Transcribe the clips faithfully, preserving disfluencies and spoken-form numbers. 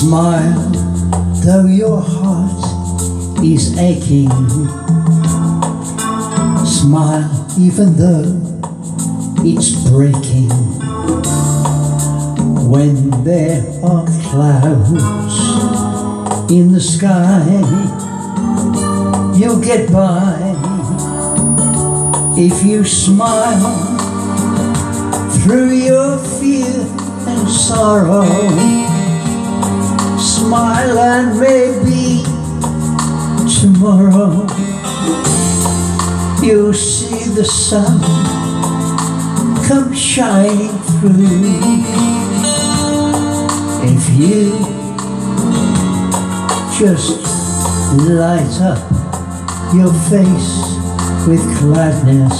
Smile, though your heart is aching. Smile, even though it's breaking. When there are clouds in the sky, you'll get by if you smile through your fear and sorrow. Smile and maybe tomorrow you'll see the sun come shining through. If you just light up your face with gladness,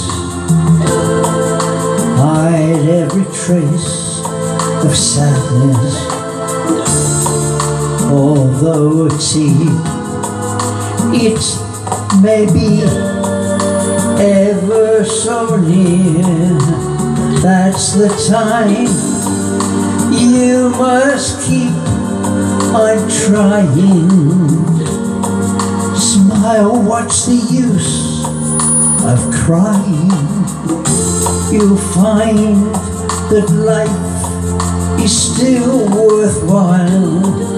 hide every trace of sadness. Although it's it may be ever so near, that's the time you must keep on trying. Smile, what's the use of crying? You'll find that life is still worthwhile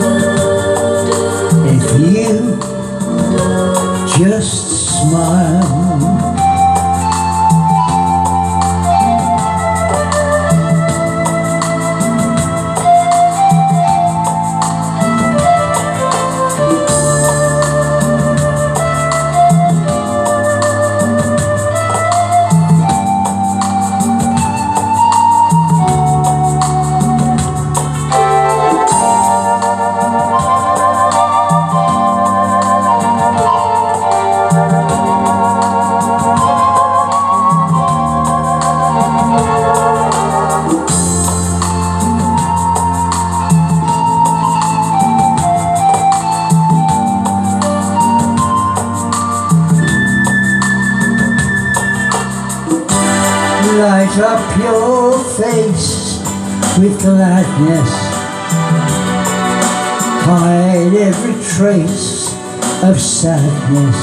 if you just smile. Light up your face with gladness, hide every trace of sadness.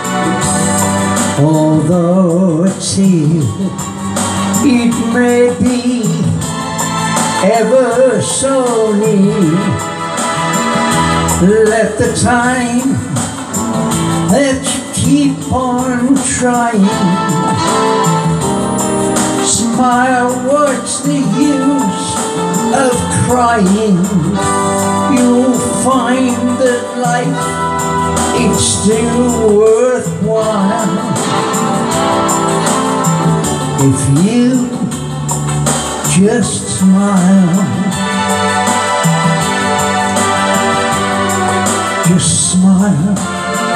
Although it's here, it may be ever so near, let the time that you keep on trying. Smile, what's the use of crying? You'll find that life, it's still worthwhile if you just smile. Just smile.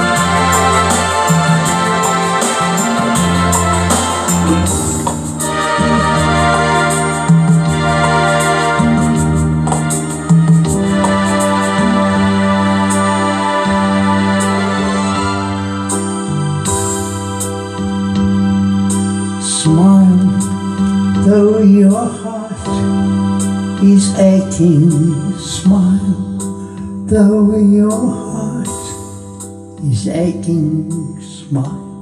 Smile, though your heart is aching. Smile, though your heart is aching. Smile.